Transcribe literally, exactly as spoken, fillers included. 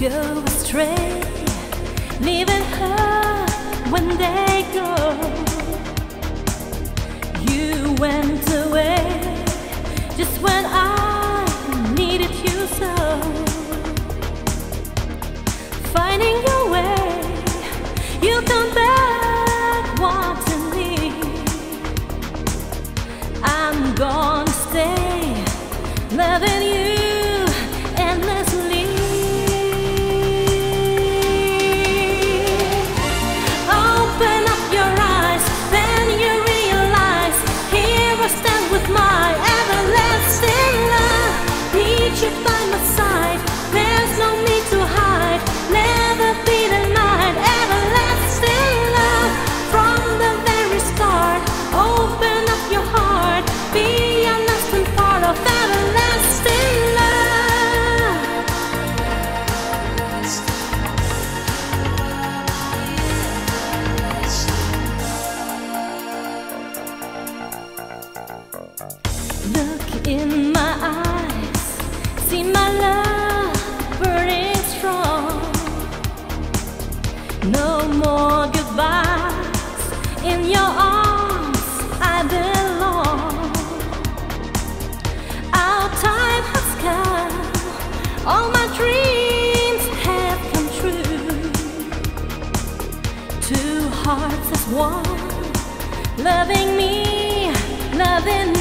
go astray, leaving her when they go. You went away just when I needed you so. Finding your way, you come back wanting me. I'm gonna stay loving you endlessly. Open up your eyes, then you realize here I stand with my everlasting love. Need you by my side, there's no need to hide. Never be denied, everlasting love from the very start. Open up your heart, be a lasting part of everlasting love. Look in my eyes, see my love burning strong. No more goodbyes, in your arms I belong. Our time has come, all my dreams have come true. Two hearts as one, loving me, loving